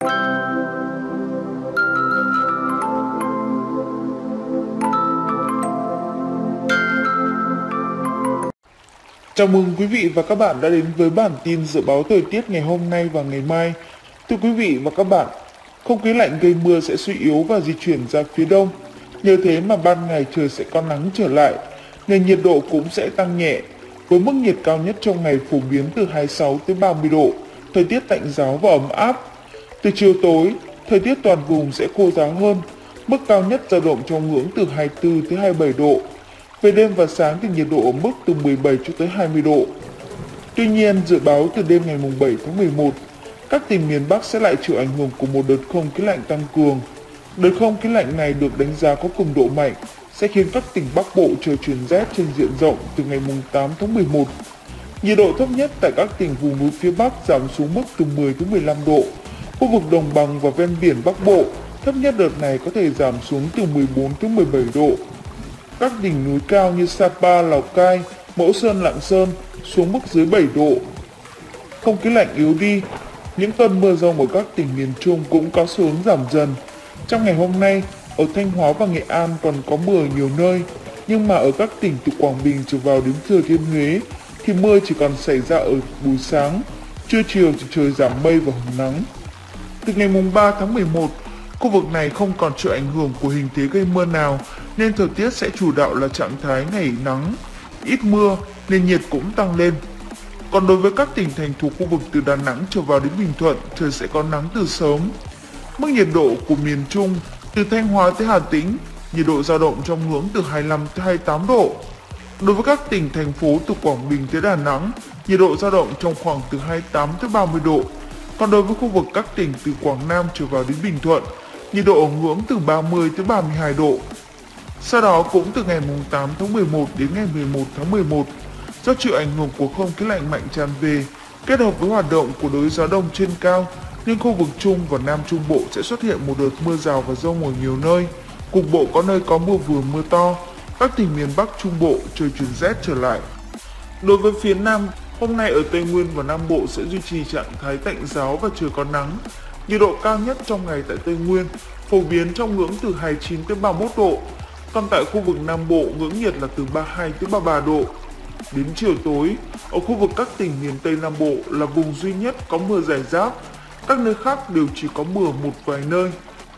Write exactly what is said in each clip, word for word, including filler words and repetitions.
Chào mừng quý vị và các bạn đã đến với bản tin dự báo thời tiết ngày hôm nay và ngày mai. Thưa quý vị và các bạn, không khí lạnh gây mưa sẽ suy yếu và di chuyển ra phía đông. Nhờ thế mà ban ngày trời sẽ có nắng trở lại, nền nhiệt độ cũng sẽ tăng nhẹ, với mức nhiệt cao nhất trong ngày phổ biến từ hai mươi sáu tới ba mươi độ, thời tiết tạnh giáo và ấm áp. Từ chiều tối, thời tiết toàn vùng sẽ khô ráo hơn, mức cao nhất dao động trong ngưỡng từ hai mươi tư tới hai mươi bảy độ. Về đêm và sáng thì nhiệt độ ở mức từ mười bảy cho tới hai mươi độ. Tuy nhiên, dự báo từ đêm ngày bảy tháng mười một, các tỉnh miền Bắc sẽ lại chịu ảnh hưởng của một đợt không khí lạnh tăng cường. Đợt không khí lạnh này được đánh giá có cường độ mạnh, sẽ khiến các tỉnh Bắc Bộ trời chuyển rét trên diện rộng từ ngày tám tháng mười một. Nhiệt độ thấp nhất tại các tỉnh vùng núi phía Bắc giảm xuống mức từ mười đến mười lăm độ. Khu vực đồng bằng và ven biển Bắc Bộ, thấp nhất đợt này có thể giảm xuống từ mười bốn đến mười bảy độ. Các đỉnh núi cao như Sapa, Lào Cai, Mẫu Sơn, Lạng Sơn xuống mức dưới bảy độ. Không khí lạnh yếu đi, những cơn mưa rông ở các tỉnh miền Trung cũng có xu hướng giảm dần. Trong ngày hôm nay, ở Thanh Hóa và Nghệ An còn có mưa ở nhiều nơi, nhưng mà ở các tỉnh từ Quảng Bình trở vào đến Thừa Thiên Huế thì mưa chỉ còn xảy ra ở buổi sáng, trưa chiều thì trời giảm mây và hứng nắng. Từ ngày ba tháng mười một, khu vực này không còn chịu ảnh hưởng của hình thế gây mưa nào, nên thời tiết sẽ chủ đạo là trạng thái ngày nắng, ít mưa, nên nhiệt cũng tăng lên. Còn đối với các tỉnh thành thuộc khu vực từ Đà Nẵng trở vào đến Bình Thuận, trời sẽ có nắng từ sớm. Mức nhiệt độ của miền Trung, từ Thanh Hóa tới Hà Tĩnh, nhiệt độ dao động trong ngưỡng từ hai mươi lăm tới hai mươi tám độ. Đối với các tỉnh thành phố từ Quảng Bình tới Đà Nẵng, nhiệt độ dao động trong khoảng từ hai mươi tám tới ba mươi độ. Còn đối với khu vực các tỉnh từ Quảng Nam trở vào đến Bình Thuận, nhiệt độ ở ngưỡng từ ba mươi tới ba mươi hai độ. Sau đó cũng từ ngày tám tháng mười một đến ngày mười một tháng mười một, do chịu ảnh hưởng của không khí lạnh mạnh tràn về, kết hợp với hoạt động của đới gió đông trên cao, nên khu vực Trung và Nam Trung Bộ sẽ xuất hiện một đợt mưa rào và dông ở nhiều nơi. Cục bộ có nơi có mưa vừa mưa to. Các tỉnh miền Bắc Trung Bộ trời chuyển rét trở lại. Đối với phía Nam, hôm nay ở Tây Nguyên và Nam Bộ sẽ duy trì trạng thái tạnh giáo và trời có nắng. Nhiệt độ cao nhất trong ngày tại Tây Nguyên phổ biến trong ngưỡng từ hai mươi chín tới ba mươi mốt độ. Còn tại khu vực Nam Bộ, ngưỡng nhiệt là từ ba mươi hai tới ba mươi ba độ. Đến chiều tối, ở khu vực các tỉnh miền Tây Nam Bộ là vùng duy nhất có mưa rải rác, các nơi khác đều chỉ có mưa một vài nơi.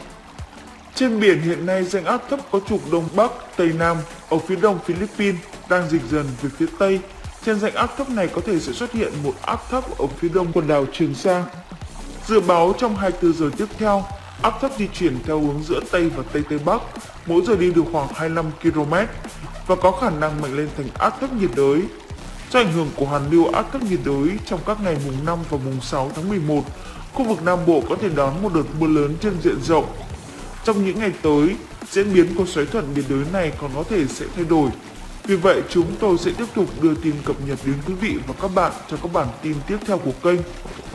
Trên biển hiện nay, rãnh áp thấp có trục Đông Bắc, Tây Nam ở phía đông Philippines đang dịch dần về phía Tây. Trên rãnh áp thấp này có thể sẽ xuất hiện một áp thấp ở phía đông quần đảo Trường Sa. Dự báo trong hai mươi tư giờ tiếp theo, áp thấp di chuyển theo hướng giữa Tây và Tây Tây Bắc, mỗi giờ đi được khoảng hai mươi lăm ki lô mét và có khả năng mạnh lên thành áp thấp nhiệt đới. Do ảnh hưởng của hoàn lưu áp thấp nhiệt đới trong các ngày mùng năm và mùng sáu tháng mười một, khu vực Nam Bộ có thể đón một đợt mưa lớn trên diện rộng. Trong những ngày tới, diễn biến của xoáy thuận nhiệt đới này còn có thể sẽ thay đổi. Vì vậy, chúng tôi sẽ tiếp tục đưa tin cập nhật đến quý vị và các bạn trong các bản tin tiếp theo của kênh.